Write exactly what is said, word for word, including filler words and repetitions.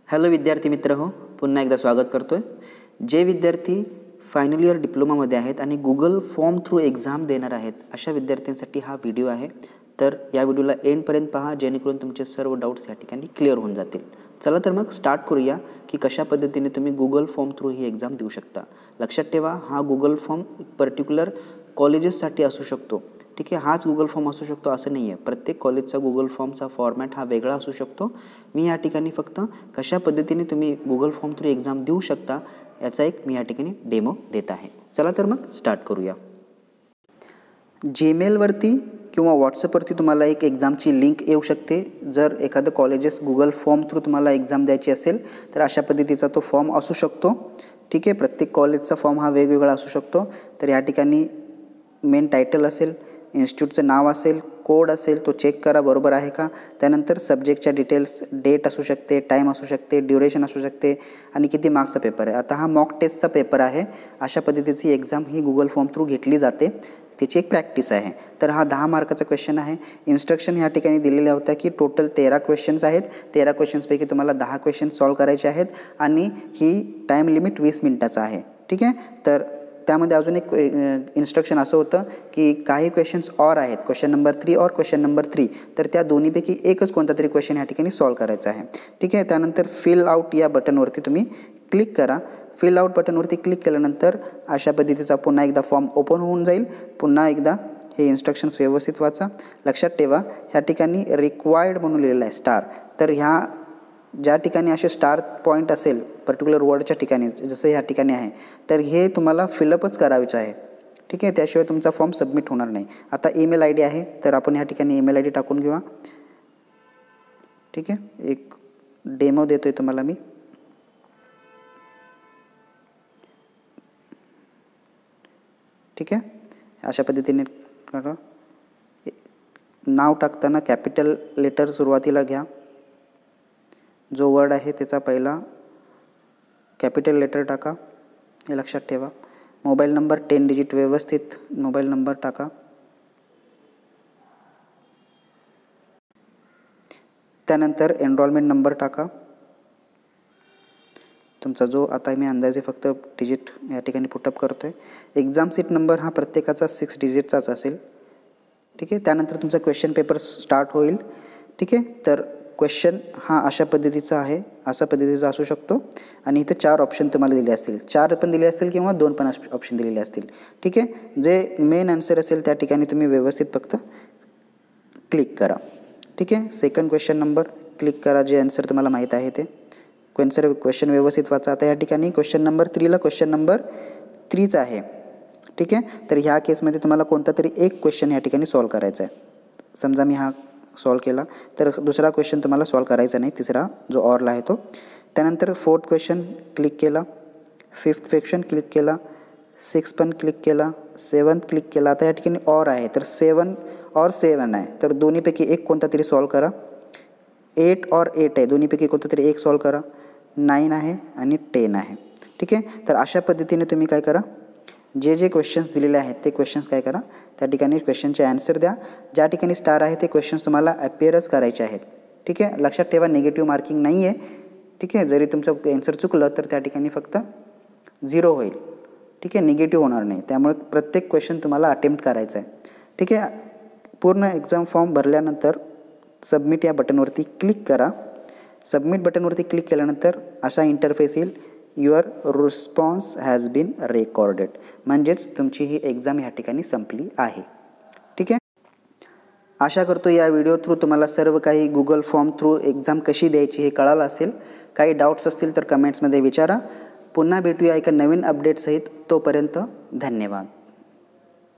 Hello विद्यार्थी मित्र हो, पुन्हा एकदा स्वागत करतोय। जे विद्यार्थी फायनल इयर डिप्लोमामध्ये आहेत आणि गूगल फॉर्म थ्रू एक्झाम देणार आहेत अशा विद्यार्थ्यांसाठी हा व्हिडिओ आहे। तर या व्हिडिओला एंडपर्यंत पहा जेणेकरून तुमचे सर्व डाउट्स या ठिकाणी क्लिअर होऊन जातील। चला तर मग स्टार्ट करूया की कशा पद्धतीने तुम्ही गूगल फॉर्म थ्रू ही एक्झाम देऊ शकता। लक्षात ठेवा, हा गूगल फॉर्म पर्टिक्युलर कॉलेजेससाठी असू शकतो। ठीक आहे, हाच गूगल फॉर्म असू शकतो असं नाही आहे। प्रत्येक कॉलेजचा गूगल फॉर्मचा फॉर्मॅट हा वेगळा असू शकतो। मी या ठिकाणी फक्त कशा पद्धतीने तुम्ही गूगल फॉर्म थ्रू एक्झाम देऊ शकता याचा एक मी या ठिकाणी डेमो देत आहे। चला तर मग स्टार्ट करूया। जीमेलवरती किंवा व्हॉट्सअपवरती तुम्हाला एक एक्झामची लिंक येऊ शकते। जर एखादं कॉलेजेस गूगल फॉर्म थ्रू तुम्हाला एक्झाम द्यायची असेल तर अशा पद्धतीचा तो फॉर्म असू शकतो। ठीक आहे, प्रत्येक कॉलेजचा फॉर्म हा वेगवेगळा असू शकतो। तर या ठिकाणी मेन टायटल असेल, इन्स्टिट्यूटचं नाव असेल, कोड असेल, तो चेक करा बरोबर आहे का। त्यानंतर सब्जेक्टच्या डिटेल्स, डेट असू शकते, टाईम असू शकते, ड्युरेशन असू शकते आणि किती मार्क्सचा पेपर आहे। आता हा मॉक टेस्टचा पेपर आहे। अशा पद्धतीची एक्झाम ही गूगल फॉर्म थ्रू घेतली जाते, त्याची एक प्रॅक्टिस आहे। तर हा दहा मार्काचा क्वेश्चन आहे। इन्स्ट्रक्शन ह्या ठिकाणी दिलेल्या होत्या की टोटल तेरा क्वेश्चन्स आहेत। तेरा क्वेश्चन्सपैकी तुम्हाला दहा क्वेश्चन सॉल्व करायचे आहेत आणि ही टाईम लिमिट वीस मिनिटाचा आहे। ठीक आहे, तर त्यामध्ये अजून एक इन्स्ट्रक्शन असं होतं की काही क्वेश्चन्स और आहेत, क्वेश्चन नंबर थ्री और क्वेश्चन नंबर थ्री, तर त्या दोन्हीपैकी एकच कोणता तरी क्वेश्चन या ठिकाणी सॉल्व करायचा आहे। ठीक आहे, त्यानंतर फिल आउट या बटनवरती तुम्ही क्लिक करा। फिल आउट बटनवरती क्लिक केल्यानंतर अशा पद्धतीचा पुन्हा एकदा फॉर्म ओपन होऊन जाईल। पुन्हा एकदा हे इन्स्ट्रक्शन्स व्यवस्थित वाचा। लक्षात ठेवा, ह्या ठिकाणी रिक्वायर्ड म्हणून लिहिलेलं आहे स्टार। तर ह्या ज्या ठिकाणी असे स्टार पॉईंट असेल पर्टिक्युलर वर्डच्या ठिकाणी, जसं ह्या ठिकाणी आहे, तर हे तुम्हाला फिलअपच करायचं आहे। ठीक आहे, त्याशिवाय तुमचा फॉर्म सबमिट होणार नाही। आता ईमेल आय डी आहे, तर आपण ह्या ठिकाणी ईमेल आय डी टाकून घेऊया। ठीक आहे, एक डेमो देतोय तुम्हाला मी। ठीक आहे, अशा पद्धतीने करा। नाव टाकताना कॅपिटल लेटर सुरुवातीला घ्या। जो वर्ड आहे त्याचा पहिला कॅपिटल लेटर टाका, हे लक्षात ठेवा। मोबाईल नंबर टेन डिजिट व्यवस्थित मोबाईल नंबर टाका। त्यानंतर एनरोलमेंट नंबर टाका, तुमचा जो आता मी अंदाजे फक्त डिजिट या ठिकाणी पुटअप करतो आहे। एक्झाम सीट नंबर हा प्रत्येकाचा सिक्स डिजिटचाच असेल। ठीक आहे, त्यानंतर तुमचा क्वेश्चन पेपर स्टार्ट होईल। ठीक आहे, तर क्वेश्चन हा अशा पद्धतीचा आहे, अशा पद्धतीचा असू शकतो आणि इथे चार ऑप्शन तुम्हाला दिले असतील, चार पण दिले असतील किंवा दोन पण ऑप्शन दिलेले असतील। ठीक आहे, जे मेन आन्सर असेल त्या ठिकाणी तुम्ही व्यवस्थित फक्त क्लिक करा। ठीक आहे, सेकंड क्वेश्चन नंबर क्लिक करा, जे आन्सर तुम्हाला माहीत आहे ते क्वेश्चन क्वेश्चन व्यवस्थित वाचा। आता या ठिकाणी क्वेश्चन नंबर थ्रीला क्वेश्चन नंबर थ्रीच आहे। ठीक आहे, तर ह्या केसमध्ये तुम्हाला कोणता तरी एक क्वेश्चन या ठिकाणी सॉल्व करायचा आहे। समजा मी हा सॉल्व केला तर दुसरा क्वेश्चन तुम्हाला सॉल्व करायचा नाही, तिसरा जो ऑरला आहे तो। त्यानंतर फोर्थ क्वेश्चन क्लिक केला, फिफ्थ क्वेश्चन क्लिक केला, सिक्स पण क्लिक केला, सेवन्थ क्लिक केला। आता या ठिकाणी ऑर आहे, तर सेवन और सेवन आहे, तर दोन्हीपैकी एक कोणता तरी सॉल्व करा। एट और एट आहे, दोन्हीपैकी कोणता तरी एक सॉल्व करा। नाईन आहे आणि टेन आहे। ठीक आहे, तर अशा पद्धतीने तुम्ही काय करा, जे जे क्वेश्चन्स दिलेले आहेत ते क्वेश्चन्स काय करा, त्या ठिकाणी क्वेश्चनचे आन्सर द्या। ज्या ठिकाणी स्टार आहे ते क्वेश्चन्स तुम्हाला अपिअरच करायचे आहेत। ठीक आहे, लक्षात ठेवा निगेटिव्ह मार्किंग नाही आहे। ठीक आहे, जरी तुमचं आन्सर चुकलं तर त्या ठिकाणी फक्त झिरो होईल। ठीक आहे, निगेटिव्ह होणार नाही, त्यामुळे प्रत्येक क्वेश्चन तुम्हाला अटेम्प्ट करायचं आहे। ठीक आहे, पूर्ण एक्झाम फॉर्म भरल्यानंतर सबमिट या बटनवरती क्लिक करा। सबमिट बटनवरती क्लिक केल्यानंतर असा इंटरफेस येईल, your response has been recorded, म्हणजेच तुमची ही एक्झाम ह्या ठिकाणी संपली आहे। ठीक आहे, आशा करतो या व्हिडिओ थ्रू तुम्हाला सर्व काही गूगल फॉर्म थ्रू एक्झाम कशी द्यायची हे कळालं असेल। काही डाऊट्स असतील तर कमेंट्समध्ये विचारा। पुन्हा भेटूया एका नवीन अपडेटसहित, तोपर्यंत धन्यवाद।